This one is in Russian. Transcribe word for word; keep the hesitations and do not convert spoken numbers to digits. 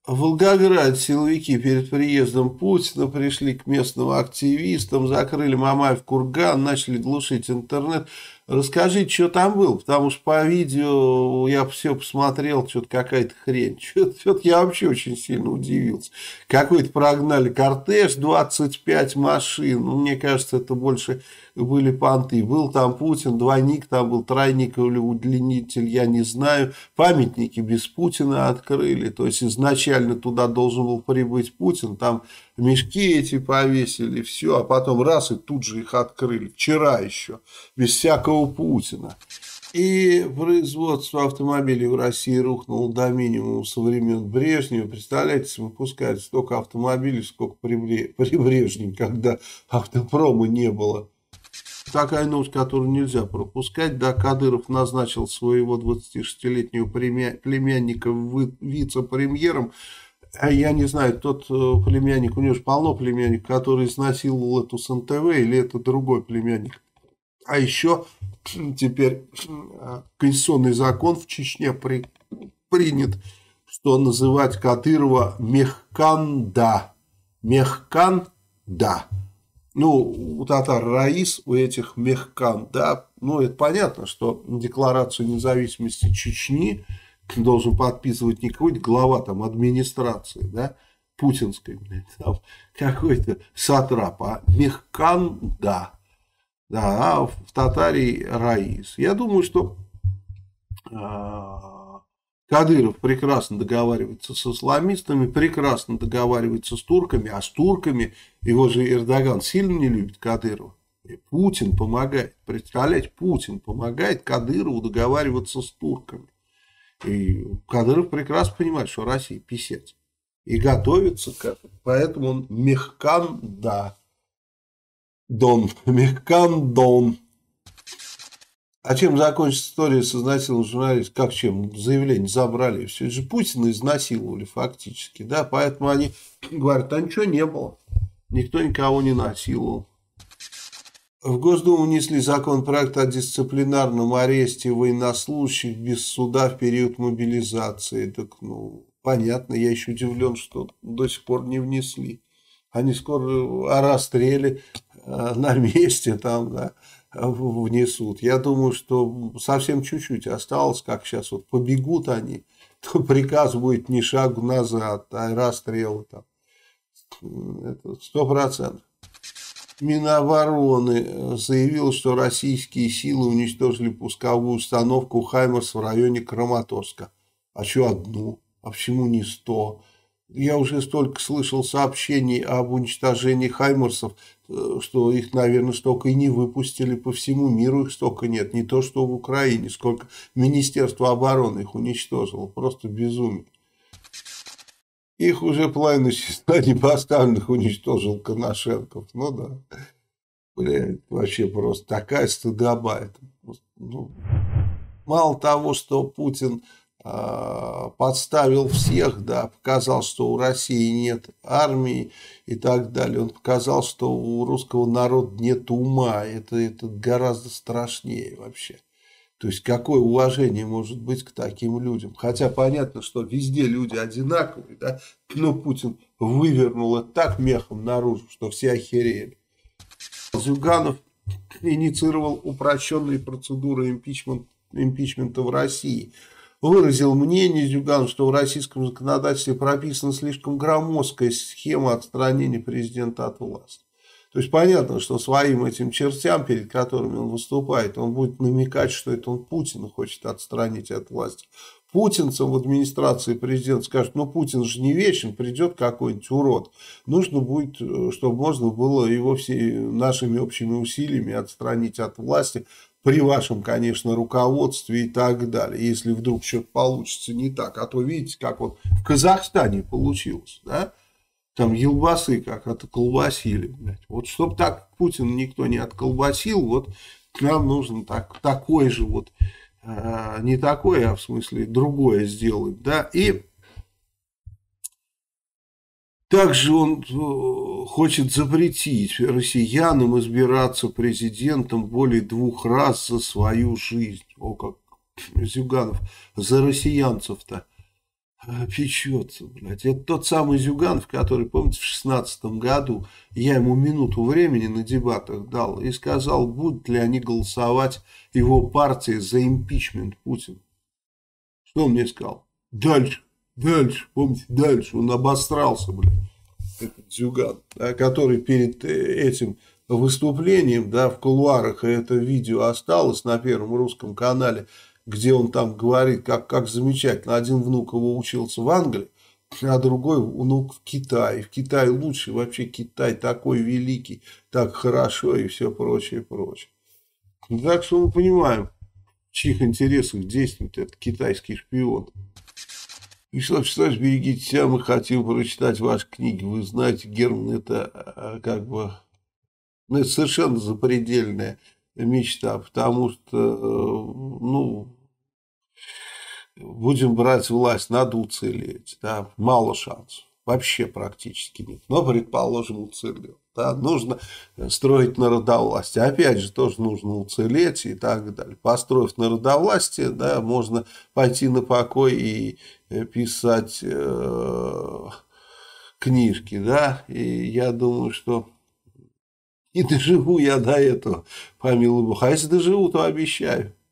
В Волгограде силовики перед приездом Путина пришли к местным активистам, закрыли Мамаев курган, начали глушить интернет. Расскажите, что там было, потому что по видео я все посмотрел, что-то какая-то хрень. Что-то, что-то я вообще очень сильно удивился. Какой-то прогнали кортеж, двадцать пять машин. Ну, мне кажется, это больше были понты. Был там Путин, двойник там был, тройник или удлинитель, я не знаю. Памятники без Путина открыли. То есть изначально туда должен был прибыть Путин, там мешки эти повесили, все, а потом раз и тут же их открыли. Вчера еще, без всякого Путина. И производство автомобилей в России рухнуло до минимума со времен Брежнева. Представляете, выпускают столько автомобилей, сколько при, при Брежневе, когда автопрома не было. Такая новость, которую нельзя пропускать. Да, Кадыров назначил своего двадцатишестилетнего племянника вице-премьером. А я не знаю, тот племянник, у него же полно племянников, который изнасиловал эту с эн тэ вэ, или это другой племянник. А еще теперь конституционный закон в Чечне при, принят, что называть Кадырова Мехканда. Мехканда. Ну, у татар Раис, у этих Мехкан, да, ну, это понятно, что декларацию независимости Чечни должен подписывать не какой-то глава там администрации, да, путинской, там, какой-то сатрап, а Мехкан, да, да, а в Татарии Раис. Я думаю, что а, Кадыров прекрасно договаривается с исламистами, прекрасно договаривается с турками, а с турками его же Эрдоган сильно не любит Кадырова. И Путин помогает, представляете, Путин помогает Кадырову договариваться с турками. И Кадыров прекрасно понимает, что Россия писец. И готовится к этому. Поэтому он Мехкан, да. Дон. Мехкан, Дон. А чем закончится история с изнасилованием журналистов? Как чем? Заявление забрали. Все же Путина изнасиловали фактически. Да? Поэтому они говорят, а ничего не было. Никто никого не насиловал. В Госдуму внесли законопроект о дисциплинарном аресте военнослужащих без суда в период мобилизации. Так, ну, понятно, я еще удивлен, что до сих пор не внесли. Они скоро о расстреле на месте там, да, внесут. Я думаю, что совсем чуть-чуть осталось, как сейчас вот побегут они, то приказ будет не шагу назад, а расстрелы там. Это сто процентов. Минобороны заявил, что российские силы уничтожили пусковую установку «Хаймерс» в районе Краматорска. А что одну? А почему не сто? Я уже столько слышал сообщений об уничтожении «Хаймерсов», что их, наверное, столько и не выпустили по всему миру, их столько нет. Не то, что в Украине, сколько Министерство обороны их уничтожило. Просто безумие. Их уже половину числа непоставленных уничтожил Коношенков. Ну да. Блядь, вообще просто такая стыдоба. Это, ну, мало того, что Путин э, подставил всех, да, показал, что у России нет армии и так далее. Он показал, что у русского народа нет ума. Это, это гораздо страшнее вообще. То есть, какое уважение может быть к таким людям? Хотя понятно, что везде люди одинаковые, да? Но Путин вывернул это так мехом наружу, что все охерели. Зюганов инициировал упрощенные процедуры импичмент, импичмента в России. Выразил мнение Зюганов, что в российском законодательстве прописана слишком громоздкая схема отстранения президента от власти. То есть понятно, что своим этим чертям, перед которыми он выступает, он будет намекать, что это он Путина хочет отстранить от власти. Путинцам в администрации президент скажет, ну Путин же не вечен, придет какой-нибудь урод. Нужно будет, чтобы можно было его все нашими общими усилиями отстранить от власти, при вашем, конечно, руководстве и так далее. Если вдруг что-то получится не так. А то видите, как вот в Казахстане получилось, да? Там елбасы как отколбасили. Блядь. Вот чтобы так Путин никто не отколбасил, вот нам нужно так, такой же вот, э, не такое, а в смысле другое сделать. Да? И также он хочет запретить россиянам избираться президентом более двух раз за свою жизнь. О, как Зюганов за россиянцев-то печется, блядь. Это тот самый Зюганов, который, помните, в шестнадцатом году я ему минуту времени на дебатах дал и сказал, будут ли они голосовать его партии за импичмент Путина. Что он мне сказал? Дальше, дальше, помните, дальше. Он обосрался, блядь, этот Зюган, да, который перед этим выступлением, да, в кулуарах, и это видео осталось на Первом русском канале, где он там говорит, как, как замечательно. Один внук его учился в Англии, а другой внук в Китае. В Китае лучше, вообще Китай такой великий, так хорошо и все прочее, прочее. Так что мы понимаем, в чьих интересах действует этот китайский шпион. И что, что ж, берегите себя, мы хотим прочитать ваши книги. Вы знаете, Герман, это как бы, ну, это совершенно запредельная мечта, потому что, ну, будем брать власть, надо уцелеть, да, мало шансов, вообще практически нет, но, предположим, уцелел, да, нужно строить народовластие, опять же, тоже нужно уцелеть и так далее, построив народовластие, да, можно пойти на покой и писать э, книжки, да, и я думаю, что не доживу я до этого, помилуй Бог. А если доживу, то обещаю.